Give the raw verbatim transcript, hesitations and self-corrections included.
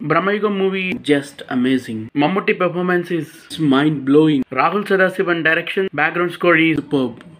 Bramayugam movie just amazing. Mammootty performance is mind blowing. Rahul Sadasivan direction, background score is superb.